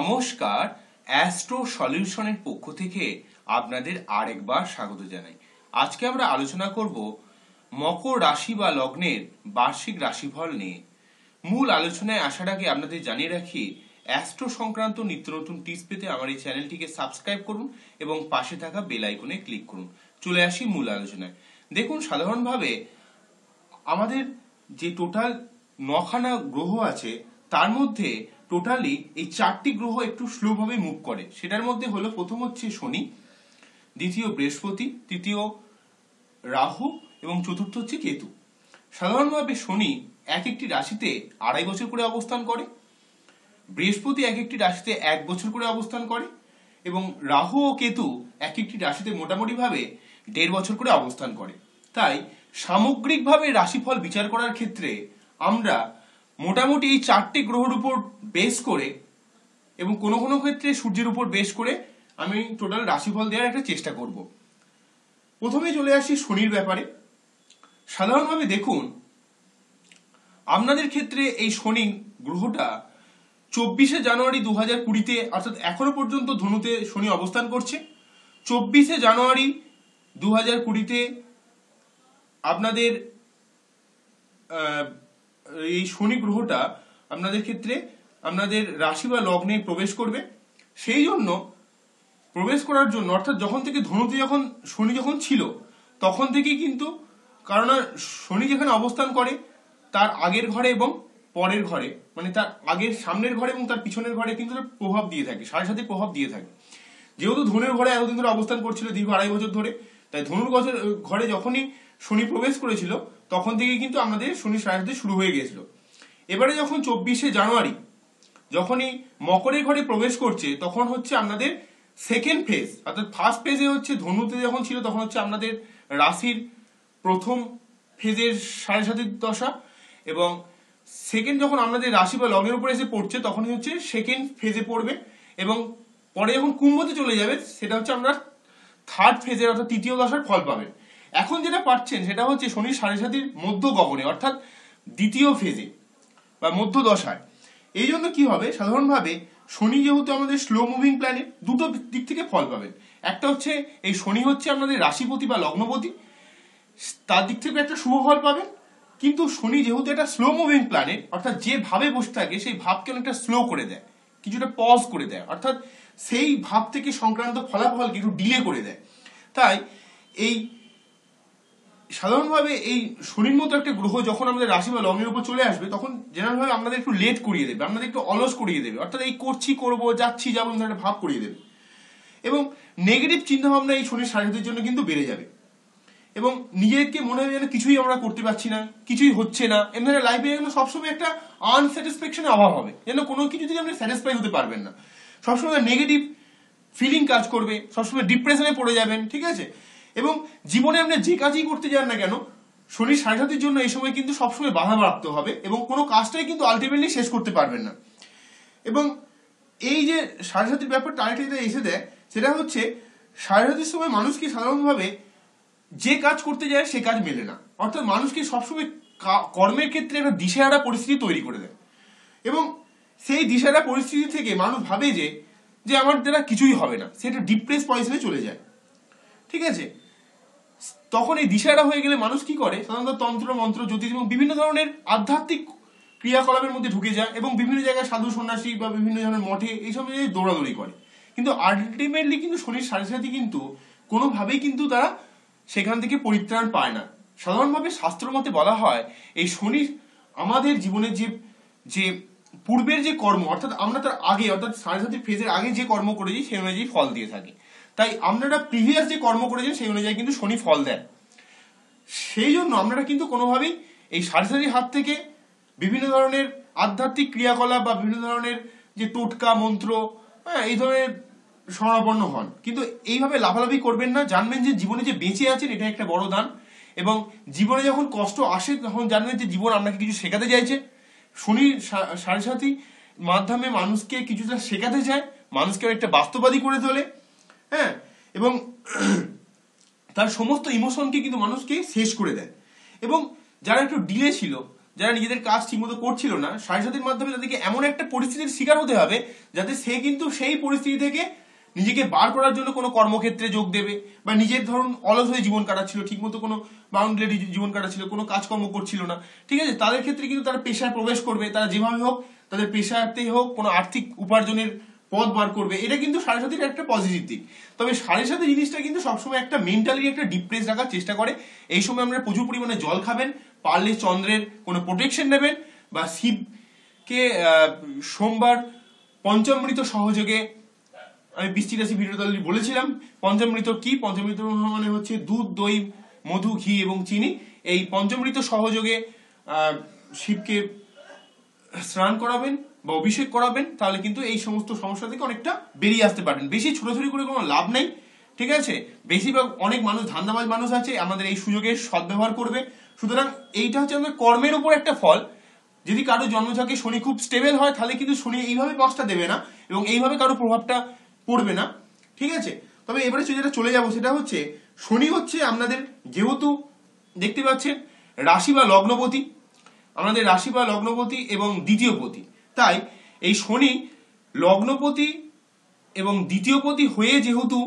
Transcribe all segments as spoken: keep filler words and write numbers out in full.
নমস্কার, অ্যাস্ট্রো সলিউশনের পক্ষ থেকে আপনাদের আরেকবার স্বাগত জানাই। আজকে আমরা আলোচনা করব মকর রাশি বা লগ্নের বার্ষিক রাশিফল নিয়ে। মূল আলোচনায় আসার আগে আপনাদের জানিয়ে রাখি, অ্যাস্ট্রো সংক্রান্ত নিত্য নতুন টিপস পেতে আমার এই চ্যানেলটিকে সাবস্ক্রাইব করুন এবং পাশে থাকা বেল আইকনে ক্লিক করুন। চলে আসি মূল আলোচনায়। দেখুন, সাধারণভাবে আমাদের যে টোটাল নখানা গ্রহ আছে তার মধ্যে টোটালি এই চারটি গ্রহ একটু স্লো ভাবে মুভ করে। সেটার মধ্যে হলো, প্রথম হচ্ছে শনি, দ্বিতীয় বৃহস্পতি, তৃতীয় রাহু এবং চতুর্থ হচ্ছে কেতু। সাধারণভাবে শনি এক একটি রাশিতে আড়াই বছর করে অবস্থান করে, বৃহস্পতি এক একটি রাশিতে এক বছর করে অবস্থান করে এবং রাহু ও কেতু এক একটি রাশিতে মোটামুটি ভাবে দেড় বছর করে অবস্থান করে। তাই সামগ্রিকভাবে রাশিফল বিচার করার ক্ষেত্রে আমরা মোটামুটি এই চারটি গ্রহের উপর বেস করে এবং কোনো কোনো ক্ষেত্রে সূর্যের উপর বেস করে আমি টোটাল রাশিফল দেওয়ার একটা চেষ্টা করব। প্রথমে চলে আসি শনির ব্যাপারে। সাধারণভাবে দেখুন, আপনাদের ক্ষেত্রে এই শনি গ্রহটা চব্বিশে জানুয়ারি দু হাজার কুড়িতে অর্থাৎ এখনো পর্যন্ত ধনুতে শনি অবস্থান করছে। চব্বিশে জানুয়ারি দু হাজার কুড়িতে আপনাদের এই শনি গ্রহটা আপনাদের ক্ষেত্রে আপনাদের রাশি বা লগ্নে প্রবেশ করবে। সেই জন্য প্রবেশ করার জন্য অর্থাৎ যখন থেকে ধনুতে যখন শনি যখন ছিল তখন থেকেই কিন্তু, কারণ শনি যেখানে অবস্থান করে তার আগের ঘরে এবং পরের ঘরে, মানে তার আগের সামনের ঘরে এবং তার পিছনের ঘরে কিন্তু প্রভাব দিয়ে থাকে, সাড়ে সাথে প্রভাব দিয়ে থাকে। যেহেতু ধনুর ঘরে এতদিন ধরে অবস্থান করছিল দীর্ঘ আড়াই বছর ধরে, তাই ধনুর ঘরে যখনই শনি প্রবেশ করেছিল তখন থেকে কিন্তু আমাদের শনি সাড়ে সাথে শুরু হয়ে গিয়েছিল। এবারে যখন চব্বিশে জানুয়ারি যখনই মকরের ঘরে প্রবেশ করছে তখন হচ্ছে আপনাদের সেকেন্ড ফেজ, অর্থাৎ ফার্স্ট ফেজে হচ্ছে ধনুতে যখন ছিল তখন হচ্ছে আপনাদের রাশির প্রথম ফেজের সাড়ে সাতের দশা, এবং সেকেন্ড যখন আপনাদের রাশি বা লগ্নের উপরে এসে পড়ছে তখনই হচ্ছে সেকেন্ড ফেজে পড়বে, এবং পরে যখন কুম্ভতে চলে যাবে সেটা হচ্ছে আমরা থার্ড ফেজের অর্থাৎ তৃতীয় দশার ফল পাবেন। এখন যেটা পাচ্ছেন সেটা হচ্ছে শনির সাড়ে সাতির মধ্য গগনে অর্থাৎ দ্বিতীয় ফেজে বা মধ্য দশায়। এই জন্য কি হবে, সাধারণভাবে শনি যেহেতু আমাদের স্লো মুভিং প্ল্যানেট, দুটো দিক থেকে ফল পাবেন। একটা হচ্ছে এই শনি হচ্ছে আপনাদের রাশিপতি বা লগ্নপতি, তার দিক থেকে একটা শুভ ফল পাবেন। কিন্তু শনি যেহেতু একটা স্লো মুভিং প্ল্যানেট অর্থাৎ যে ভাবে বসে থাকে সেই ভাবকে অনেকটা স্লো করে দেয়, কিছুটা পজ করে দেয়, অর্থাৎ সেই ভাব থেকে সংক্রান্ত ফলাফলকে একটু ডিলে করে দেয়। তাই এই সাধারণভাবে এই শনির মতো একটা গ্রহ যখন আমাদের রাশি বা লগ্নের উপর চলে আসবে তখন জেনারেল ভাবে আমাদের একটু লেট করিয়ে দেবে, আমাদের একটু অলস করিয়ে দেবে, অর্থাৎ এই করছি করবো যাচ্ছি যাবো একটা ভাব করিয়ে দেবে, এবং নেগেটিভ চিন্তা ভাবনা এই শনির সাড়ে সাতির জন্য কিন্তু বেড়ে যাবে এবং নিজেকে মনে হবে যেন কিছুই আমরা করতে পারছি না, কিছুই হচ্ছে না, এমনি লাইফে যেন সবসময় একটা আনস্যাটিসফ্যাকশনের অভাব হবে, যেন কোনো কিছু থেকে আপনি স্যাটিসফাই হতে পারবেন না, সবসময় নেগেটিভ ফিলিং কাজ করবে, সবসময় ডিপ্রেশনে পড়ে যাবেন, ঠিক আছে। এবং জীবনে আপনি যে কাজই করতে যান না কেন শনির সাড়ে সাতির জন্য এই সময় কিন্তু সবসময় বাধা প্রাপ্ত হবে এবং কোনো কাজটাই কিন্তু আলটিমেটলি শেষ করতে পারবেন না। এবং এই যে সাড়ে সাতির ব্যাপারটা আরেকটা এসে দেয়, সেটা হচ্ছে সাড়ে সাতির সময় মানুষকে সাধারণভাবে যে কাজ করতে যায় সে কাজ মেলে না, অর্থাৎ মানুষকে সবসময় কর্মের ক্ষেত্রে একটা দিশেহারা পরিস্থিতি তৈরি করে দেয় এবং সেই দিশেহারা পরিস্থিতি থেকে মানুষ ভাবে যে যে আমার দ্বারা কিছুই হবে না, সে একটা ডিপ্রেস পজিশনে চলে যায়, ঠিক আছে। তখন এই দিশেহারা হয়ে গেলে মানুষ কি করে, সাধারণত তন্ত্র মন্ত্র জ্যোতিষ এবং বিভিন্ন ধরনের আধ্যাত্মিক ক্রিয়াকলাপের মধ্যে ঢুকে যায় এবং বিভিন্ন জায়গায় সাধু সন্ন্যাসী বা বিভিন্ন ধরনের মঠে এইসব জায়গায় দৌড়াদৌড়ি করে। কিন্তু আলটিমেটলি কিন্তু শনির সাড়ে সাথে কিন্তু কোনোভাবেই কিন্তু তারা সেখান থেকে পরিত্রাণ পায় না। সাধারণভাবে শাস্ত্র মতে বলা হয় এই শনি আমাদের জীবনের যে যে পূর্বের যে কর্ম অর্থাৎ আমরা তার আগে অর্থাৎ সাড়ে সাতের ফেজের আগে যে কর্ম করেছি সেই অনুযায়ী ফল দিয়ে থাকে। তাই আপনারা প্রিভিয়াস যে কর্ম করেছেন সেই অনুযায়ী কিন্তু শনি ফল দেয়। সেই জন্য আপনারা কিন্তু কোনোভাবেই এই সাড়ে সাতির হাত থেকে বিভিন্ন ধরনের আধ্যাত্মিক ক্রিয়াকলাপ বা বিভিন্ন ধরনের যে টোটকা মন্ত্র, হ্যাঁ, এই ধরনের শরণাপন্ন হন, কিন্তু এইভাবে লাফালাফি করবেন না। জানবেন যে জীবনে যে বেঁচে আছেন এটা একটা বড় দান, এবং জীবনে যখন কষ্ট আসে তখন জানবেন যে জীবন আপনাকে কিছু শেখাতে চাইছে। শনি সাড়ে সাতি মাধ্যমে মানুষকে কিছুটা শেখাতে চায়, মানুষকে একটা বাস্তববাদী করে তোলে, হ্যাঁ, এবং তার সমস্ত ইমোশনকে কিন্তু মানুষকে শেষ করে দেয়। এবং যারা একটু ডিলে ছিল যারা নিজেদের কাজ ঠিকমতো করছিল না, সাড়ে সাতির মাধ্যমে তাদেরকে এমন একটা পরিস্থিতির শিকার হতে হবে যাতে সে কিন্তু সেই পরিস্থিতি থেকে নিজেকে বার করার জন্য কোনো কর্মক্ষেত্রে যোগ দেবে, বা নিজের ধরুন অলস হয়ে জীবন কাটাচ্ছিল, ঠিকমতো কোনো বাউন্ডারি জীবন কাটাচ্ছিল, কোনো কাজকর্ম করছিল না, ঠিক আছে, তাদের ক্ষেত্রে কিন্তু তারা পেশায় প্রবেশ করবে, তারা যেভাবে হোক তাদের পেশাতেই হোক কোনো আর্থিক উপার্জনের পথ বার করবে। এটা কিন্তু সাড়ে সাতির একটা পজিটিভ দিক। তবে সাড়ে সাতি জিনিসটা কিন্তু সবসময় একটা মেন্টালি একটা ডিপ্রেস রাখার চেষ্টা করে। এই সময় আমরা প্রচুর পরিমাণে জল খাবেন, পারলে চন্দ্রের কোনো প্রোটেকশন নেবেন, বা শিবকে সোমবার পঞ্চামৃত সহযোগে, আমি বৃষ্টি রাশি ভিডিওতে অলরেডি বলেছিলাম পঞ্চামৃত কি। পঞ্চামৃত মানে হচ্ছে দুধ, দই, মধু, ঘি এবং চিনি। এই পঞ্চামৃত সহযোগে শিবকে স্নান করাবেন বা অভিষেক করাবেন, তাহলে কিন্তু এই সমস্ত সমস্যা থেকে অনেকটা বেরিয়ে আসতে পারবেন। বেশি ছোটাছুটি করে কোনো লাভ নেই, ঠিক আছে। বেশিরভাগ অনেক মানুষ, ধান্দাবাজ মানুষ আছে, আমাদের এই সুযোগের সদ্ব্যবহার করবে। সুতরাং এইটা হচ্ছে আমাদের কর্মের উপর একটা ফল। যদি কারো জন্মছকে শনি খুব স্টেবল হয়, তাহলে কিন্তু শনি এইভাবে পাঁচটা দেবে না এবং এইভাবে কারো প্রভাবটা পড়বে না, ঠিক আছে। তবে এবারে যেটা চলে যাবো সেটা হচ্ছে, শনি হচ্ছে আপনাদের, যেহেতু দেখতে পাচ্ছেন রাশি বা লগ্নপতি, আমাদের রাশি বা লগ্নপতি এবং দ্বিতীয় পতি, তাই এই শনি লগ্নপতি এবং দ্বিতীয় পতি হয়ে যেহেতু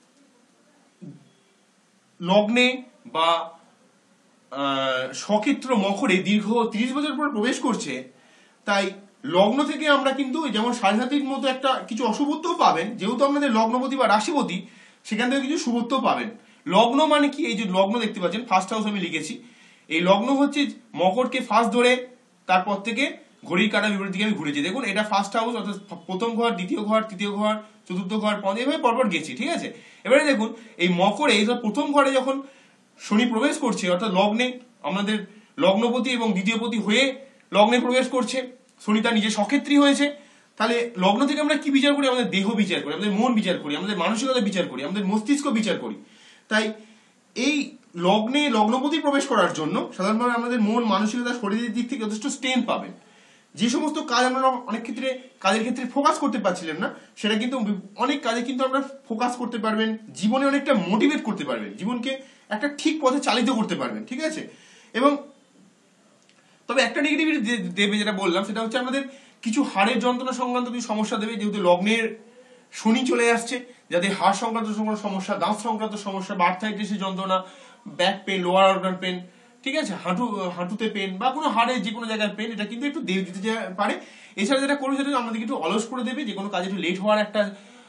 লগ্নে বা সক্ষেত্র মকরে দীর্ঘ তিরিশ বছর পর প্রবেশ করছে, তাই লগ্ন থেকে আমরা কিন্তু যেমন সাড়ে সাতির মতো একটা কিছু অশুভত্বও পাবেন, যেহেতু আপনাদের লগ্নপতি বা রাশিপতি, সেখান থেকে কিছু শুভত্বও পাবেন। লগ্ন মানে কি, এই যে লগ্ন দেখতে পাচ্ছেন ফার্স্ট হাউস আমি লিখেছি, এই লগ্ন হচ্ছে মকরকে ফার্স্ট ধরে তারপর থেকে ঘড়ির কাঁটা বিপরীত দিকে আমি ঘুরেছি। দেখুন এটা ফার্স্ট হাউস, অর্থাৎ প্রথম ঘর, দ্বিতীয় ঘর, তৃতীয় ঘর, চতুর্থ ঘর, পঞ্চম, এভাবে পরপর গেছি, ঠিক আছে। এবারে দেখুন এই মকরে, এই প্রথম ঘরে যখন শনি প্রবেশ করছে, অর্থাৎ লগ্নে আমাদের লগ্নপতি এবং দ্বিতীয়পতি হয়ে লগ্নে প্রবেশ করছে, শনি তার নিজের সক্ষেত্রী হয়েছে, তাহলে লগ্ন থেকে আমরা কি বিচার করি? আমাদের দেহ বিচার করি, আমাদের মন বিচার করি, আমাদের মানসিকতা বিচার করি, আমাদের মস্তিষ্ক বিচার করি। তাই এই লগ্নে লগ্নপতি প্রবেশ করার জন্য সাধারণভাবে আমাদের মন, মানসিকতা, শরীরের দিক থেকে যথেষ্ট স্ট্রেন্থ পাবেন। যে সমস্ত কাজ আমরা অনেক ক্ষেত্রে কাজের ক্ষেত্রে ফোকাস করতে পারছিলেন না, সেটা কিন্তু অনেক কাজে কিন্তু আমরা ফোকাস করতে পারবেন, জীবনে অনেকটা মোটিভেট করতে পারবেন, জীবনকে একটা ঠিক পথে চালিত করতে পারবেন, ঠিক আছে। এবং তবে একটা নেগেটিভিটি দেবে, যেটা বললাম সেটা হচ্ছে আমাদের কিছু হাড়ের যন্ত্রণা সংক্রান্ত কিছু সমস্যা দেবে, যেহেতু লগ্নের শনি চলে আসছে, যাদের হাড় সংক্রান্ত সমস্যা, দাঁত সংক্রান্ত সমস্যা, আর্থ্রাইটিসের যন্ত্রণা, back pain, lower organ pain, ঠিক আছে, হাঁটু হাঁটুতে পেন বা কোনো হাড়ের যে কোনো জায়গায় পেন, এটা কিন্তু একটু দিয়ে দিতে পারে। এছাড়া যেটা করবে সেটা আমাদেরকে একটু অলস করে দেবে, যে কোনো কাজে একটু লেট হওয়ার একটা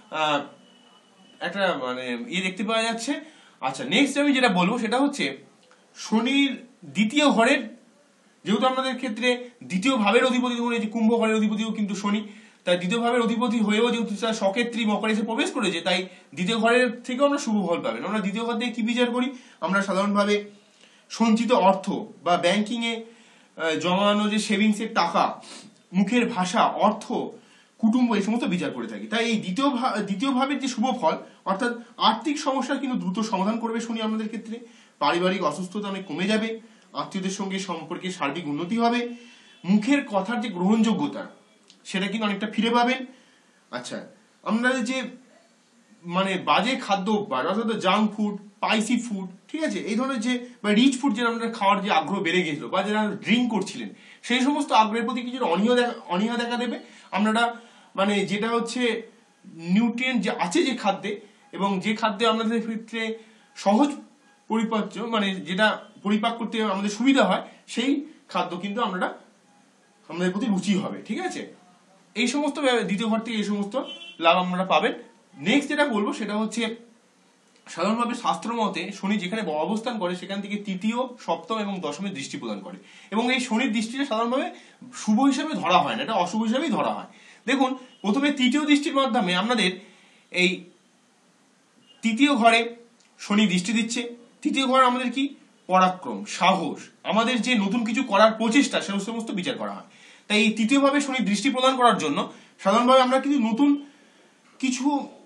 একটা মানে ইয়ে দেখতে পাওয়া যাচ্ছে। আচ্ছা, নেক্সট আমি যেটা বলবো সেটা হচ্ছে শনির দ্বিতীয় ঘরের, যেহেতু আমাদের ক্ষেত্রে দ্বিতীয় ভাবের অধিপতি, ধরুন এই যে কুম্ভ ঘরের অধিপতিও কিন্তু শনি, তাই দ্বিতীয় ভাবের অধিপতি হয়েও যেহেতু তার সক্ষেত্রী মকরে এসে প্রবেশ করেছে, তাই দ্বিতীয় ঘরের থেকেও আমরা শুভ ফল পাবেন। আমরা দ্বিতীয় ঘর থেকে কি বিচার করি? আমরা সাধারণভাবে সঞ্চিত অর্থ বা ব্যাংকিং এ জমানো যে সেভিংস এর টাকা, মুখের ভাষা, অর্থ, কুটুম্ব, এই সমস্ত বিচার করে থাকি। তাই এই দ্বিতীয় দ্বিতীয় ভাবের যে শুভ ফল, অর্থাৎ আর্থিক সমস্যার কিন্তু দ্রুত সমাধান করবে শনি আমাদের ক্ষেত্রে, পারিবারিক অসুস্থতা অনেক কমে যাবে, আত্মীয়দের সঙ্গে সম্পর্কে সার্বিক উন্নতি হবে, মুখের কথার যে গ্রহণযোগ্যতা সেটা কিন্তু অনেকটা ফিরে পাবেন। আচ্ছা, আমরা যে মানে বাজে খাদ্য অভ্যাস, অর্থাৎ জাঙ্ক ফুড, স্পাইসি ফুড, ঠিক আছে, এই ধরনের যে বা রিচ ফুড যেটা আমাদের খাওয়ার যে আগ্রহ বেড়ে গেছিল, বা যারা ড্রিঙ্ক করছিলেন, সেই সমস্ত আগ্রহের প্রতি কিছু অনীহা দেখা অনীহা দেখা দেবে। আপনারা মানে যেটা হচ্ছে নিউট্রিয়েন্ট যে আছে যে খাদ্যে, এবং যে খাদ্যে আমাদের ক্ষেত্রে সহজ পরিপাচ্য, মানে যেটা পরিপাক করতে আমাদের সুবিধা হয়, সেই খাদ্য কিন্তু আমরা আমাদের প্রতি রুচি হবে, ঠিক আছে। এই সমস্ত দ্বিতীয় ঘর থেকে এই সমস্ত লাভ আমরা পাবেন। নেক্সট যেটা বলবো সেটা হচ্ছে সাধারণভাবে শাস্ত্র মতে শনি যেখানে অবস্থান করে সেখান থেকে তৃতীয়, সপ্তম এবং দশমের দৃষ্টি প্রদান করে, এবং এই শনির দৃষ্টিটা সাধারণভাবে শুভ হিসাবে ধরা হয় না, এটা অশুভ হিসাবেই ধরা হয়। দেখুন, প্রথমে তৃতীয় দৃষ্টির মাধ্যমে আমাদের এই তৃতীয় ঘরে শনি দৃষ্টি দিচ্ছে। তৃতীয় ঘর আমাদের কি? পরাক্রম, সাহস, আমাদের যে নতুন কিছু করার প্রচেষ্টা, সে সমস্ত বিচার করা হয়। তাই এই তৃতীয়ভাবে শনি দৃষ্টি প্রদান করার জন্য সাধারণভাবে আমরা কিন্তু নতুন কিছু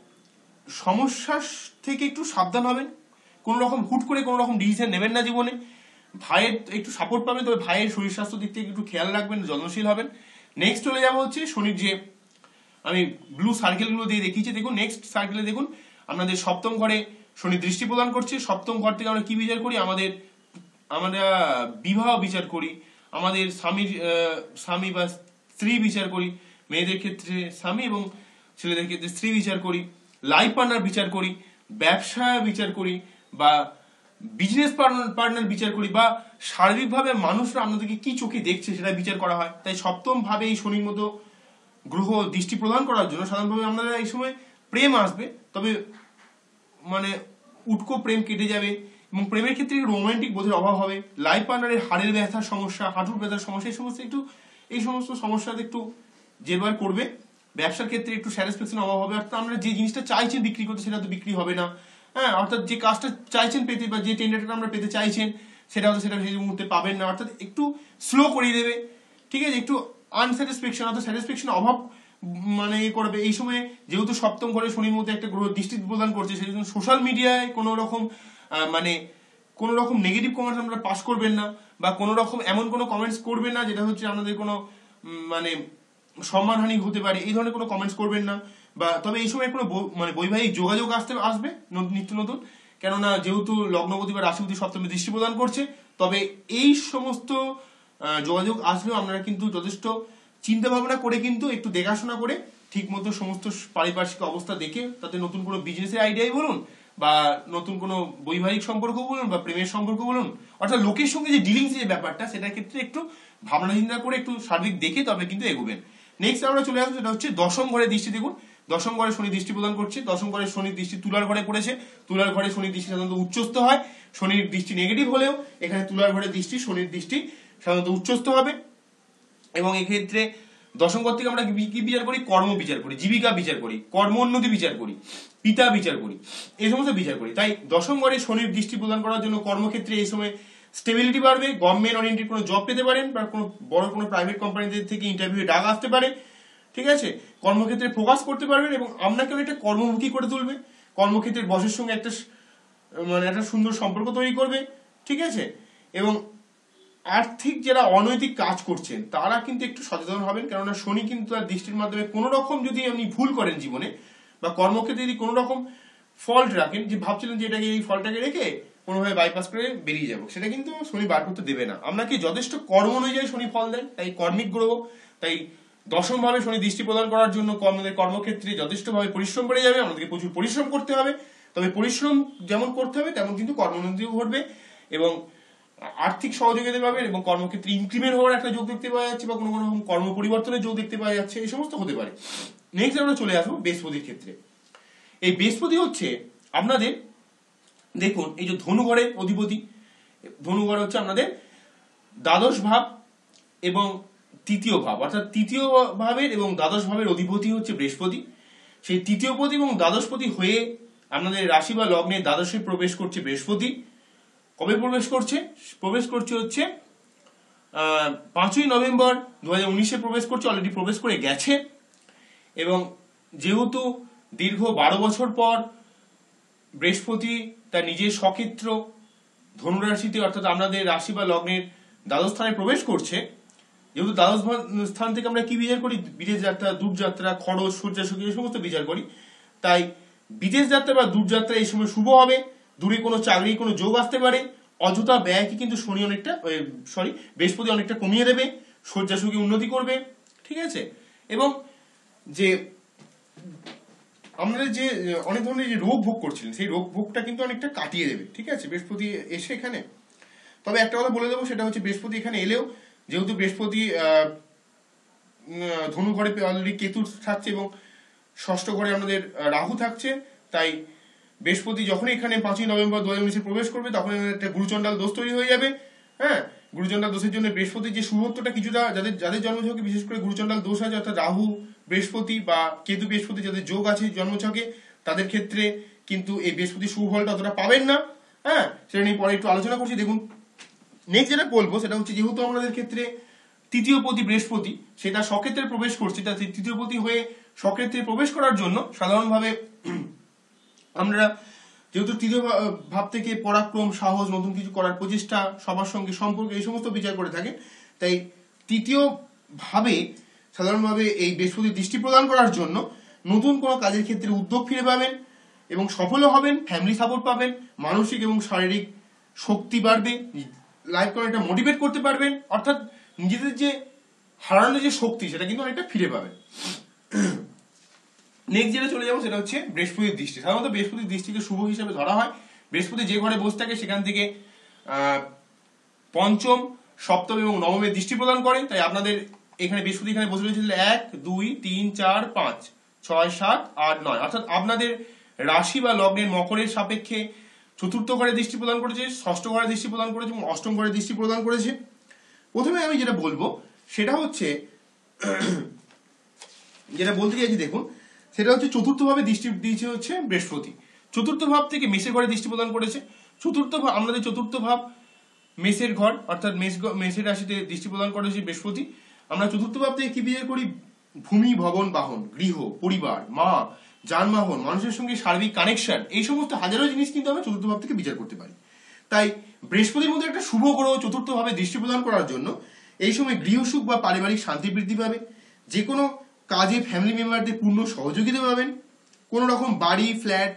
সমস্যা থেকে একটু সাবধান হবেন, কোন রকম হুট করে কোন রকম ডিসিশন নেবেন না জীবনে। ভাইয়ের একটু সাপোর্ট পাবেন, তবে ভাইয়ের শরীর স্বাস্থ্য দিক থেকে একটু খেয়াল রাখবেন, যত্নশীল হবেন। নেক্সট চলে যাবো হচ্ছে শনির যে আমি ব্লু সার্কেল গুলো দিয়ে দেখিয়েছি, দেখুন নেক্সট সার্কেলে দেখুন আমাদের সপ্তম ঘরে শনি দৃষ্টি প্রদান করছে। সপ্তম ঘর থেকে আমরা কি বিচার করি? আমাদের আমরা বিবাহ বিচার করি, আমাদের স্বামীর স্বামী বা স্ত্রী বিচার করি, মেয়েদের ক্ষেত্রে স্বামী এবং ছেলেদের ক্ষেত্রে স্ত্রী বিচার করি, লাইফ পার্টনার বিচার করি, ব্যবসা বিচার করি, বা বিজনেস পার্টনার বিচার করি, বা সার্বিকভাবে মানুষরা আপনাদেরকে কি চোখে দেখছে সেটা বিচার করা হয়। তাই সপ্তম ভাবে এই শনির মতো গ্রহ দৃষ্টি প্রদান করার জন্য সাধারণভাবে আপনারা এই সময় প্রেম আসবে, তবে মানে উটকো প্রেম কেটে যাবে এবং প্রেমের ক্ষেত্রে রোমান্টিক বোধের অভাব হবে। লাইফ পার্টনারের হাড়ের ব্যথার সমস্যা, হাঁটুর ব্যথার সমস্যা, এই সমস্ত একটু এই সমস্ত সমস্যাতে একটু জেরবার করবে। ব্যবসার ক্ষেত্রে একটু স্যাটিসফ্যাকশন অভাব হবে, অর্থাৎ আমরা যে জিনিসটা চাইছেন বিক্রি করতে সেটা তো বিক্রি হবে না। হ্যাঁ, অর্থাৎ যে কাজটা চাইছেন পেতে বা যে টেন্ডারটা আমরা পেতে চাইছেন সেটা হয়তো সেটা সেই মুহূর্তে পাবেন না, অর্থাৎ একটু স্লো করিয়ে দেবে। ঠিক আছে, একটু আনস্যাটিসফ্যাকশন অর্থাৎ স্যাটিসফ্যাকশন অভাব মানে এ করবে। এই সময় যেহেতু সপ্তম ঘরে শনির মধ্যে একটা গ্রহ দৃষ্টি প্রদান করছে, সেই জন্য সোশ্যাল মিডিয়ায় কোনো রকম মানে কোনো রকম নেগেটিভ কমেন্টস আমরা পাস করবেন না, বা কোনো রকম এমন কোনো কমেন্টস করবেন না যেটা হচ্ছে আমাদের কোনো মানে সম্মানহানি হতে পারে, এই ধরনের কোনো কমেন্টস করবেন না। বা তবে এই সময় কোনো মানে বৈবাহিক যোগাযোগ আসতে আসবে নিত্য নতুন, কেননা যেহেতু লগ্নপতি বা রাশিপতি সপ্তমে দৃষ্টি প্রদান করছে। তবে এই সমস্ত যোগাযোগ আসলেও আপনারা কিন্তু যথেষ্ট চিন্তা ভাবনা করে কিন্তু একটু দেখাশোনা করে ঠিক মতো সমস্ত পারিপার্শ্বিক অবস্থা দেখে তাতে নতুন কোনো বিজনেসের আইডিয়াই বলুন, বা নতুন কোনো বৈবাহিক সম্পর্ক বলুন, বা প্রেমের সম্পর্ক বলুন, অর্থাৎ লোকের সঙ্গে যে ডিলিংস যে ব্যাপারটা সেটার ক্ষেত্রে একটু ভাবনা চিন্তা করে একটু সার্বিক দেখে তবে কিন্তু এগোবেন। নেক্সট আমরা চলে আসবো, সেটা হচ্ছে দশম ঘরে দৃষ্টি। দেখুন দশম ঘরে শনি দৃষ্টি প্রদান করছে। দশম ঘরে শনির দৃষ্টি তুলার ঘরে পড়েছে। তুলার ঘরে শনির দৃষ্টি সাধারণত উচ্চস্থ হয়। শনির দৃষ্টি নেগেটিভ হলেও এখানে তুলার ঘরে দৃষ্টি শনির দৃষ্টি সাধারণত উচ্চস্থ হবে। এবং এক্ষেত্রে দশম ঘর থেকে আমরা কি বিচার করি? কর্ম বিচার করি, জীবিকা বিচার করি, কর্মোন্নতি বিচার করি, পিতা বিচার করি, এই সমস্ত বিচার করি। তাই দশম ঘরে শনির দৃষ্টি প্রদান করার জন্য কর্মক্ষেত্রে এই সময় স্টেবিলিটি বাড়বে, গভর্নমেন্ট ওরিয়েন্টেড কোনো জব পেতে পারেন, বা কোনো বড় কোনো প্রাইভেট কোম্পানিদের থেকে ইন্টারভিউ ডাক আসতে পারে। ঠিক আছে, কর্মক্ষেত্রে ফোকাস করতে পারবেন এবং আপনাকে একটা কর্মমুখী করে তুলবে। কর্মক্ষেত্রের বসের সঙ্গে একটা মানে একটা সুন্দর সম্পর্ক তৈরি করবে। ঠিক আছে, এবং আর্থিক যারা অনৈতিক কাজ করছেন তারা কিন্তু একটু সচেতন হবেন, কেননা শনি কিন্তু তার দৃষ্টির মাধ্যমে কোনো রকম যদি আপনি ভুল করেন জীবনে বা কর্মক্ষেত্রে যদি কোনো রকম ফল্ট রাখেন, যে ভাবছিলেন যে এটাকে এই ফলটাকে রেখে কোনোভাবে বাইপাস করে বেরিয়ে যাবো, সেটা কিন্তু শনি বার করতে দেবে না। আপনাকে যথেষ্ট কর্ম অনুযায়ী শনি ফল দেন, তাই কর্মিক গ্রহ। তাই দশম ভাবে শনি দৃষ্টি প্রদান করার জন্য আমাদের কর্মক্ষেত্রে যথেষ্টভাবে পরিশ্রম বেড়ে যাবে, আমাদেরকে প্রচুর পরিশ্রম করতে হবে। তবে পরিশ্রম যেমন করতে হবে তেমন কিন্তু কর্মোন্নতিও ঘটবে এবং আর্থিক সহযোগিতা পাবেন, এবং কর্মক্ষেত্রে ইনক্রিমেন্ট হওয়ার একটা যোগ দেখতে পাওয়া যাচ্ছে, বা কোনো কোনো কর্ম পরিবর্তনের যোগ দেখতে পাওয়া যাচ্ছে, এই সমস্ত হতে পারে। নেক্সট আমরা চলে আসবো বৃহস্পতির ক্ষেত্রে। এই বৃহস্পতি হচ্ছে আপনাদের, দেখুন এই যে ধনুঘরের অধিপতি, ধনুঘর হচ্ছে আপনাদের দ্বাদশ ভাব এবং তৃতীয় ভাব, অর্থাৎ তৃতীয় ভাবের এবং দ্বাদশ ভাবের অধিপতি হচ্ছে বৃহস্পতি। সেই তৃতীয়পতি এবং দ্বাদশপতি হয়ে আপনাদের রাশি বা লগ্নে দ্বাদশে প্রবেশ করছে বৃহস্পতি। কবে প্রবেশ করছে? প্রবেশ করছে হচ্ছে পাঁচই নভেম্বর দু হাজার উনিশে প্রবেশ করছে, অলরেডি প্রবেশ করে গেছে। এবং যেহেতু দীর্ঘ বারো বছর পর বৃহস্পতি তার নিজের সক্ষেত্র ধনুরাশিতে অর্থাৎ আপনাদের রাশি বা লগ্নের দ্বাদশ স্থানে প্রবেশ করছে, যেহেতু দ্বাদশ স্থান থেকে আমরা কি বিচার করি? বিদেশ যাত্রা, দূরযাত্রা, খরচ, সূর্যাসুখী এই সমস্ত বিচার করি। তাই বিদেশ যাত্রা বা দূরযাত্রা এই সময় শুভ হবে। দূরে কোনো চাকরির কোনো যোগ আসতে পারে। অযথা ব্যয়কে কিন্তু শনি অনেকটা সরি বৃহস্পতি অনেকটা কমিয়ে দেবে, সূর্যাসুখী উন্নতি করবে। ঠিক আছে, এবং যে আপনারা যে অনেক ধরনের যে রোগ ভোগ করছিলেন সেই রোগ ভোগটা কিন্তু অনেকটা কাটিয়ে দেবে। ঠিক আছে, বৃহস্পতি এসে এখানে। তবে একটা কথা বলে দেবো, সেটা হচ্ছে বৃহস্পতি এখানে এলেও যেহেতু বৃহস্পতি ধনু ঘরে অলরেডি কেতু থাকছে এবং ষষ্ঠ ঘরে আমাদের রাহু থাকছে, তাই বৃহস্পতি যখন এখানে পাঁচই নভেম্বর দু হাজার উনিশে প্রবেশ করবে তখন একটা গুরুচণ্ডাল দোষ তৈরি হয়ে যাবে। হ্যাঁ, গুরুচণ্ডাল দোষের জন্য বৃহস্পতির যে শুভত্বটা কিছুটা, যাদের যাদের জন্মছকে বিশেষ করে গুরুচণ্ডাল দোষ আছে, অর্থাৎ রাহু বৃহস্পতি বা কেতু বৃহস্পতি যাদের যোগ আছে জন্মছকে, তাদের ক্ষেত্রে কিন্তু এই বৃহস্পতি শুভ ফলটা অতটা পাবেন না। হ্যাঁ, সেটা নিয়ে পরে একটু আলোচনা করছি। দেখুন নেক্সট যেটা বলবো সেটা হচ্ছে, যেহেতু আমাদের ক্ষেত্রে তৃতীয় পতি বৃহস্পতি সেটা স্বক্ষেত্রে প্রবেশ করছে, তা তৃতীয় পতি হয়ে স্বক্ষেত্রে প্রবেশ করার জন্য সাধারণভাবে আমরা যেহেতু তৃতীয় ভাব থেকে পরাক্রম, সাহস, নতুন কিছু করার প্রচেষ্টা, সবার সঙ্গে সম্পর্ক, এই সমস্ত বিচার করে থাকে। তাই তৃতীয় ভাবে সাধারণভাবে এই বৃহস্পতি দৃষ্টি প্রদান করার জন্য নতুন কোনো কাজের ক্ষেত্রে উদ্যোগ ফিরে পাবেন এবং সফলও হবেন, ফ্যামিলি সাপোর্ট পাবেন, মানসিক এবং শারীরিক শক্তি বাড়বে, লাইফ করে একটা মোটিভেট করতে পারবেন। অর্থাৎ নিজেদের যে হারানোর যে শক্তি সেটা কিন্তু অনেকটা ফিরে পাবে। নেক্সট যেটা চলে যাবো সেটা হচ্ছে বৃহস্পতির দৃষ্টি। সাধারণত বৃহস্পতির দৃষ্টিকে শুভ হিসেবে ধরা হয়। বৃহস্পতি যে ঘরে বসে থাকে সেখান থেকে আহ পঞ্চম, সপ্তম এবং নবমের দৃষ্টি প্রদান করে। তাই আপনাদের এখানে বৃহস্পতি এখানে বসে রয়েছে এক, দুই, তিন, চার, পাঁচ, ছয়, সাত, আট, নয়, অর্থাৎ আপনাদের রাশি বা লগ্নের মকরের সাপেক্ষে চতুর্থ ঘরে দৃষ্টি প্রদান করেছে, ষষ্ঠ ঘরে দৃষ্টি প্রদান করেছে এবং অষ্টম ঘরে দৃষ্টি প্রদান করেছে। প্রথমে আমি যেটা বলবো সেটা হচ্ছে যেটা বলতে চাইছি দেখুন, সেটা হচ্ছে চতুর্থ ভাবে দৃষ্টি দিয়েছে হচ্ছে বৃহস্পতি। চতুর্থ ভাব থেকে মেষের ঘরে দৃষ্টি প্রদান করেছে। চতুর্থ ভাব আমাদের চতুর্থ ভাব মেষের ঘর, অর্থাৎ মেষ মেষের রাশিতে দৃষ্টি প্রদান করেছে বৃহস্পতি। আমরা চতুর্থ ভাব থেকে কি বিচার করি? ভূমি, ভবন, বাহন, গৃহ, পরিবার, মা, যানবাহন, মানুষের সঙ্গে সার্বিক কানেকশন, এই সমস্ত হাজারো জিনিস কিন্তু আমরা চতুর্থ ভাব থেকে বিচার করতে পারি। তাই বৃহস্পতির মধ্যে একটা শুভ গ্রহ চতুর্থ ভাবে দৃষ্টি প্রদান করার জন্য এই সময় গৃহসুখ বা পারিবারিক শান্তি বৃদ্ধি পাবে, যে কোনো কাজে ফ্যামিলি মেম্বারদের পূর্ণ সহযোগিতা পাবেন, কোনো রকম বাড়ি, ফ্ল্যাট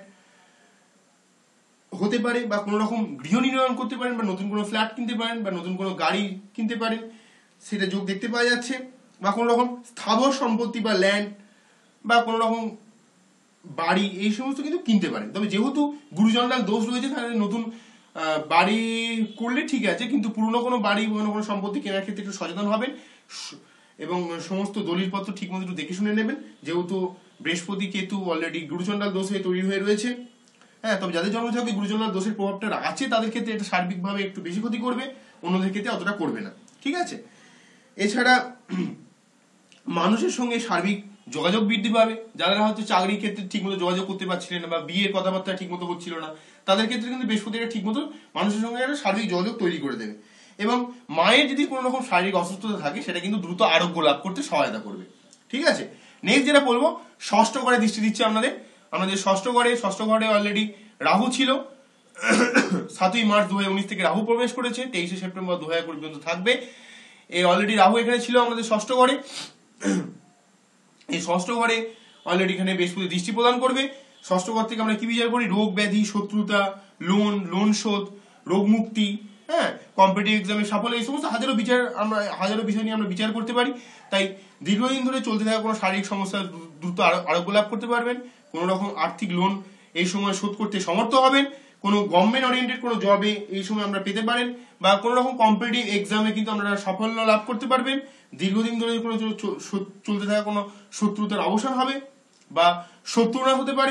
হতে পারে বা কোনো রকম গৃহ নির্মাণ করতে পারেন বা নতুন কোনো ফ্ল্যাট কিনতে পারেন বা নতুন কোনো গাড়ি কিনতে পারেন, সেটা যোগ দেখতে পাওয়া যাচ্ছে। বা কোনো রকম স্থাবর সম্পত্তি বা ল্যান্ড বা কোনো রকম বাড়ি এই সমস্ত কিন্তু কিনতে পারেন। তবে যেহেতু গুরুজনরাল দোষ রয়েছে তাহলে নতুন বাড়ি করলে ঠিক আছে, কিন্তু পুরনো কোনো বাড়ি কোনো কোনো সম্পত্তি কেনার ক্ষেত্রে একটু সচেতন হবেন এবং সমস্ত দলিলপত্র ঠিক মতো একটু দেখে শুনে নেবেন, যেহেতু বৃহস্পতি কেতু অলরেডি গুরুচণ্ডাল দোষ হয়ে তৈরি হয়ে রয়েছে। হ্যাঁ, তবে যাদের জন্মছকে গুরুচণ্ডাল দোষের প্রভাবটা আছে তাদের ক্ষেত্রে এটা সার্বিকভাবে একটু বেশি ক্ষতি করবে, অন্যদের ক্ষেত্রে অতটা করবে না, ঠিক আছে। এছাড়া মানুষের সঙ্গে সার্বিক যোগাযোগ বৃদ্ধি পাবে। যারা হয়তো চাকরির ক্ষেত্রে ঠিকমতো যোগাযোগ করতে পারছিলেন না বা বিয়ের কথাবার্তা ঠিকমতো হচ্ছিল না, তাদের ক্ষেত্রে কিন্তু বৃহস্পতি ঠিকমতো মানুষের সঙ্গে একটা সার্বিক যোগাযোগ তৈরি করে দেবে। এবং মায়ের যদি কোনো রকম শারীরিক অসুস্থতা থাকে সেটা কিন্তু দ্রুত আরোগ্য লাভ করতে সহায়তা করবে, ঠিক আছে। নেক্সট যেটা বলবো, ষষ্ঠ ঘরে দৃষ্টি দিচ্ছে আপনাদের। আমাদের ষষ্ঠ ঘরে ষষ্ঠ ঘরে অলরেডি রাহু ছিল। সাতই মার্চ দু হাজার উনিশ থেকে রাহু প্রবেশ করেছে, তেইশে সেপ্টেম্বর দু হাজার কুড়ি পর্যন্ত থাকবে। এই অলরেডি রাহু এখানে ছিল আমাদের ষষ্ঠ ঘরে। এই ষষ্ঠ ঘরে অলরেডি এখানে বৃহস্পতি দৃষ্টি প্রদান করবে। ষষ্ঠ ঘর থেকে আমরা কি বিচার করি? রোগ ব্যাধি, শত্রুতা, লোন, লোন শোধ, রোগ মুক্তি, হ্যাঁ, কম্পিটিটিভ এক্সামের সাফল্য, এই সমস্ত হাজারো বিচার আমরা হাজারো বিষয় নিয়ে আমরা বিচার করতে পারি। তাই দীর্ঘদিন ধরে চলতে থাকা কোনো শারীরিক সমস্যা দ্রুত আরোগ্য লাভ করতে পারবেন। কোনো রকম আর্থিক লোন এই সময় শোধ করতে সমর্থ হবেন। কোনো গভর্নমেন্ট ওরিয়েন্টেড কোনো জবে এই সময় আমরা পেতে পারেন বা কোনো রকম কম্পিটিটিভ এক্সামে কিন্তু আমরা সাফল্য লাভ করতে পারবেন। দীর্ঘদিন ধরে কোনো চলতে থাকা কোনো শত্রুতার অবসান হবে বা শত্রুরা হতে পারে।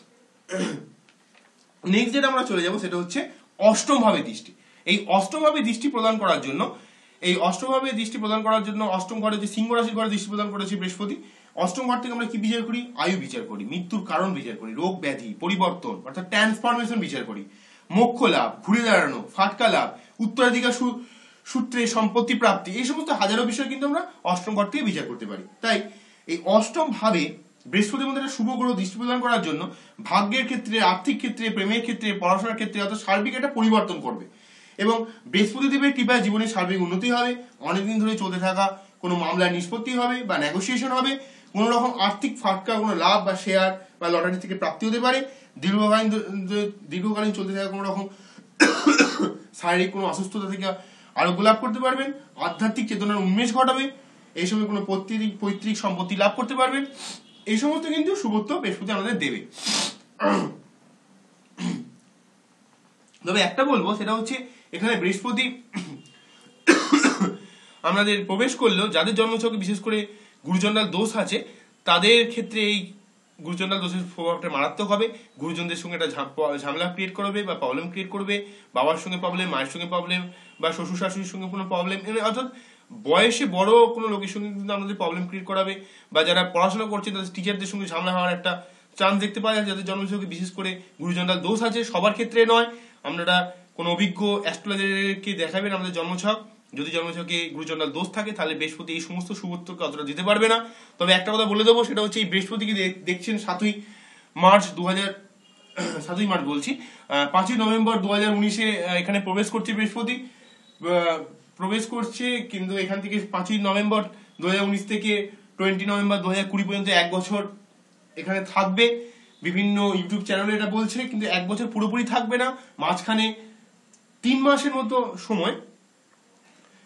নেক্সট যেটা আমরা চলে যাব সেটা হচ্ছে অষ্টম ভাবে দৃষ্টি। এই অষ্টম ভাবে দৃষ্টি প্রদান করার জন্য এই অষ্টম ভাবে দৃষ্টি প্রদান করার জন্য অষ্টম ঘরে যে সিংহ রাশির ঘরে দৃষ্টি প্রদান করেছে বৃহস্পতি, অষ্টম ঘর থেকে আমরা কি বিচার করি? আয়ু বিচার করি, মৃত্যুর কারণ বিচার করি, রোগ ব্যাধি, পরিবর্তন অর্থাৎ ট্রান্সফরমেশন বিচার করি, মোক্ষ লাভ, ঘুরে দাঁড়ানো, ফাটকা লাভ, উত্তরাধিকার সূত্রে সম্পত্তি প্রাপ্তি, এই সমস্ত হাজারো বিষয় কিন্তু আমরা অষ্টম ঘর থেকে বিচার করতে পারি। তাই এই অষ্টম ভাবে বৃহস্পতির মধ্যে একটা শুভ গ্রহ দৃষ্টি প্রদান করার জন্য ভাগ্যের ক্ষেত্রে, আর্থিক ক্ষেত্রে, প্রেমের ক্ষেত্রে, পড়াশোনার ক্ষেত্রে অর্থাৎ সার্বিক একটা পরিবর্তন করবে এবং বৃহস্পতি দেবের কৃপায় জীবনের সার্বিক উন্নতি হবে। অনেকদিন ধরে চলতে থাকা কোনো মামলার নিষ্পত্তি হবে বা নেগোসিয়েশন হবে। কোনো রকম আর্থিক ফাটকা, কোনো লাভ বা শেয়ার বা লটারি থেকে প্রাপ্তি হতে পারে। দীর্ঘকালীন দীর্ঘকালীন চলতে থাকা কোনো রকম শারীরিক কোনো অসুস্থতা থেকে আরোগ্য লাভ করতে পারবেন। আধ্যাত্মিক চেতনার উন্মেষ ঘটাবে। এই সময় কোনো পৈতৃক পৈতৃক সম্পত্তি লাভ করতে পারবেন। এই সমস্ত কিন্তু শুভত্ব বৃহস্পতি আমাদের দেবে। তবে একটা বলবো সেটা হচ্ছে এখানে বৃহস্পতি আমাদের প্রবেশ করলেও যাদের জন্মছকে বিশেষ করে গুরুচণ্ডাল দোষ আছে তাদের ক্ষেত্রে এই গুরুচণ্ডাল দোষের প্রভাবটা মারাত্মক হবে। গুরুজনদের সঙ্গে একটা ঝামেলা ক্রিয়েট করবে বা প্রবলেম ক্রিয়েট করবে। বাবার সঙ্গে প্রবলেম, মায়ের সঙ্গে প্রবলেম বা শ্বশুর শাশুড়ির সঙ্গে কোনো প্রবলেম, অর্থাৎ বয়সে বড় কোনো লোকের সঙ্গে কিন্তু আমাদের প্রবলেম ক্রিয়েট করাবে। বা যারা পড়াশোনা করছে তাদের টিচারদের সঙ্গে ঝামেলা হওয়ার একটা চান্স দেখতে পাওয়া যায় যাদের জন্মছকে বিশেষ করে গুরুচণ্ডাল দোষ আছে। সবার ক্ষেত্রে নয়, আপনারা কোনো অভিজ্ঞ অ্যাস্ট্রোলজারকে দেখাবেন আমাদের জন্মছক। যদি জন্মছকে গুরুচণ্ডাল দোষ থাকে তাহলে বৃহস্পতি এই সমস্ত শুভত্বকে অতটা দিতে পারবে না। তবে একটা কথা বলে দেবো, সেটা হচ্ছে এই বৃহস্পতিকে দেখছেন সাতই মার্চ দু হাজার সাতই মার্চ বলছি পাঁচই নভেম্বর দু হাজার উনিশে এখানে প্রবেশ করছে বৃহস্পতি প্রবেশ করছে কিন্তু এখান থেকে পাঁচই নভেম্বর দু হাজার উনিশ থেকে টোয়েন্টি নভেম্বর দু হাজার কুড়ি পর্যন্ত এক বছর এখানে থাকবে। বিভিন্ন ইউটিউব চ্যানেলে এটা বলছে, কিন্তু এক বছর পুরোপুরি থাকবে না, মাঝখানে তিন মাসের মতো সময়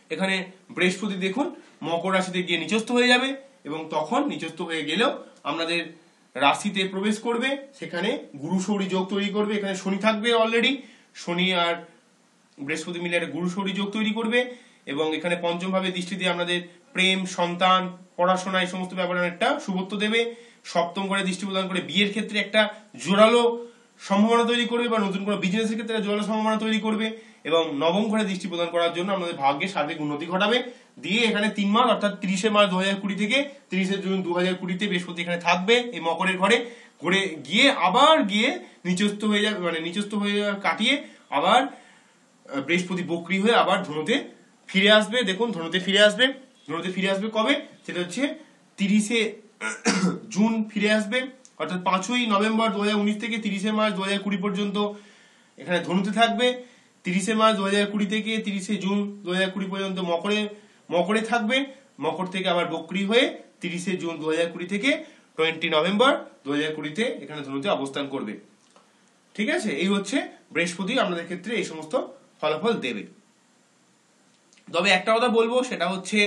এখানে বৃহস্পতি দেখুন মকর রাশিতে গিয়ে নিচস্থ হয়ে যাবে, এবং তখন নিচস্থ হয়ে গেলেও আমাদের রাশিতে প্রবেশ করবে, সেখানে গুরু শৌরী যোগ তৈরি করবে। এখানে শনি থাকবে অলরেডি, শনি আর বৃহস্পতি মিলে একটা গুরু শৌরী যোগ তৈরি করবে, এবং এখানে পঞ্চম ভাবে দৃষ্টি দিয়ে আমাদের প্রেম, সন্তান, পড়াশোনা এই সমস্ত ব্যাপারে একটা শুভত্ব দেবে। সপ্তম ঘরে দৃষ্টি প্রদান করে বিয়ের ক্ষেত্রে একটা জোরালো সম্ভাবনা তৈরি করবে, বা নতুন কোনো বিজনেসের ক্ষেত্রে জোরালো সম্ভাবনা তৈরি করবে, এবং নবম ঘরে দৃষ্টি প্রদান করার জন্য আমাদের ভাগ্যে সার্বিক উন্নতি ঘটাবে। দিয়ে এখানে তিন মাস অর্থাৎ তিরিশে মার্চ দু হাজার কুড়ি থেকে তিরিশে জুন দু হাজার কুড়িতে বৃহস্পতি এখানে থাকবে এই মকরের ঘরে, ঘুরে গিয়ে আবার গিয়ে নিচস্থ হয়ে যাবে, মানে নিচস্থ হয়ে কাটিয়ে আবার বৃহস্পতি বক্রী হয়ে আবার ধনুতে ফিরে আসবে। দেখুন ধনুতে ফিরে আসবে, ধনুতে ফিরে আসবে কবে, সেটা হচ্ছে তিরিশে জুন ফিরে আসবে, অর্থাৎ পাঁচই নভেম্বর দু হাজার উনিশ থেকে তিরিশে মার্চ দু হাজার কুড়ি পর্যন্ত এখানে ধনুতে থাকবে। তিরিশে মার্চ দু হাজার কুড়ি থেকে তিরিশে জুন দু হাজার কুড়ি পর্যন্ত মকরে মকরে থাকবে, মকর থেকে আবার বক্রী হয়ে তিরিশে জুন দু হাজার কুড়ি থেকে টোয়েন্টি নভেম্বর দু হাজার কুড়িতে এখানে ধনুতে অবস্থান করবে। ঠিক আছে, এই হচ্ছে বৃহস্পতি আপনাদের ক্ষেত্রে এই সমস্ত ফলাফল দেবে। তবে একটা কথা বলবো, সেটা হচ্ছে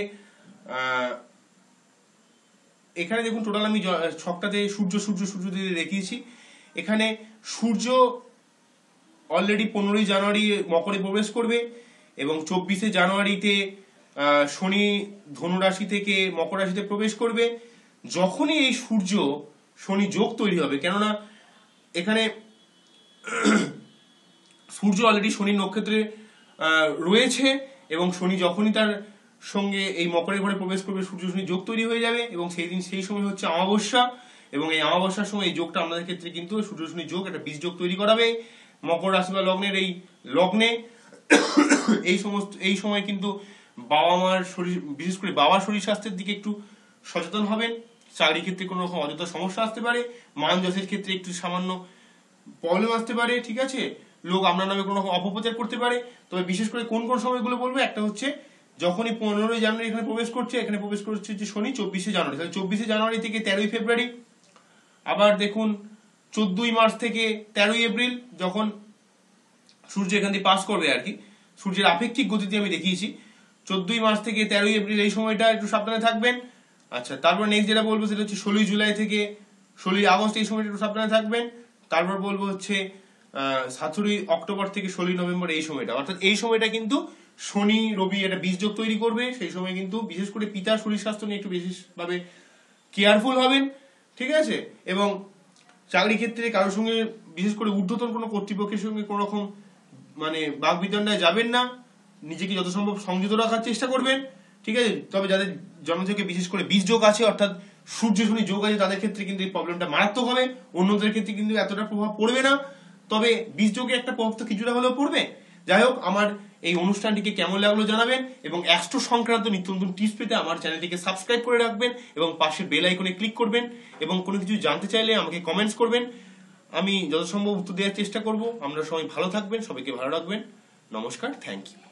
এখানে দেখুন টোটাল আমি ছকটাতে সূর্য সূর্য সূর্য দিয়ে দেখিয়েছি। এখানে সূর্য অলরেডি পনেরোই জানুয়ারি মকরে প্রবেশ করবে, এবং চব্বিশে জানুয়ারিতে শনি ধনুরাশি থেকে মকর রাশিতে প্রবেশ করবে। যখনই এই সূর্য শনি যোগ তৈরি হবে, কেননা এখানে সূর্য অলরেডি শনি নক্ষত্রে রয়েছে, এবং শনি যখনই তার সঙ্গে এই মকরের ঘরে প্রবেশ করবে সূর্য শনি যোগ তৈরি হয়ে যাবে, এবং সেই দিন সেই সময় হচ্ছে অমাবস্যা, এবং এই অমাবস্যার সময় এই যোগটা আমাদের ক্ষেত্রে কিন্তু সূর্য শনি যোগ একটা বীজ যোগ তৈরি করাবে মকর রাশি বা লগ্নের এই লগ্নে। এই সমস্ত এই সময় কিন্তু বাবা মার শরীর, বিশেষ করে বাবার শরীর স্বাস্থ্যের দিকে একটু সচেতন হবেন। চাকরির ক্ষেত্রে কোনো রকম অযথা সমস্যা আসতে পারে, মান যশের ক্ষেত্রে একটু সামান্য প্রবলেম আসতে পারে। ঠিক আছে, লোক আপনার নামে কোনো রকম অপপ্রচার করতে পারে। তবে বিশেষ করে কোন কোন সময়গুলো বলবো, একটা হচ্ছে যখনই পনেরোই জানুয়ারি এখানে প্রবেশ করছে, এখানে প্রবেশ করছে যে শনি চব্বিশে জানুয়ারি, তাহলে চব্বিশে জানুয়ারি থেকে তেরোই ফেব্রুয়ারি, আবার দেখুন চোদ্দই মার্চ থেকে তেরোই এপ্রিল যখন সূর্য এখান দিয়ে পাস করবে আর কি, সূর্যের আপেক্ষিক গতিতে আমি দেখিয়েছি। চোদ্দই মার্চ থেকে তেরোই এপ্রিল এই সময়টা একটু সাবধানে থাকবেন। আচ্ছা, তারপর নেক্সট যেটা বলবো সেটা হচ্ছে ষোলোই জুলাই থেকে ষোলোই আগস্ট এই সময়টা একটু সাবধানে থাকবেন। তারপর বলবো হচ্ছে আহ সতেরোই অক্টোবর থেকে ষোলোই নভেম্বর এই সময়টা, অর্থাৎ এই সময়টা কিন্তু শনি রবি একটা বীজ যোগ তৈরি করবে। সেই সময় কিন্তু বিশেষ করে পিতার শরীর স্বাস্থ্য নিয়ে একটু বিশেষভাবে কেয়ারফুল হবেন। ঠিক আছে, এবং চাকরি ক্ষেত্রে কারোর সঙ্গে বিশেষ করে ঊর্ধ্বতন কোনো কর্তৃপক্ষের সঙ্গে কোনো রকম মানে বাগবিতণ্ডায় যাবেন না, নিজেকে যত সম্ভব সংযত রাখার চেষ্টা করবেন। ঠিক আছে, তবে যাদের জন্মথেকে বিশেষ করে বীজ যোগ আছে, অর্থাৎ সূর্য শনি যোগ আছে, তাদের ক্ষেত্রে কিন্তু এই প্রবলেমটা মারাত্মক হবে। অন্যদের ক্ষেত্রে কিন্তু এতটা প্রভাব পড়বে না, তবে বীজ যোগে একটা প্রভাব তো কিছুটা হলেও পড়বে। যাই হোক, আমার এই অনুষ্ঠানটিকে কেমন লাগলো জানাবেন, এবং অ্যাস্ট্রো সংক্রান্ত নিত্য নতুন টিপস পেতে আমার চ্যানেলটিকে সাবস্ক্রাইব করে রাখবেন, এবং পাশের বেল আইকনে ক্লিক করবেন, এবং কোনো কিছু জানতে চাইলে আমাকে কমেন্টস করবেন। আমি যত সম্ভব উত্তর দেওয়ার চেষ্টা করব। আমরা সবাই ভালো থাকবেন, সবাইকে ভালো রাখবেন। নমস্কার, থ্যাংক ইউ।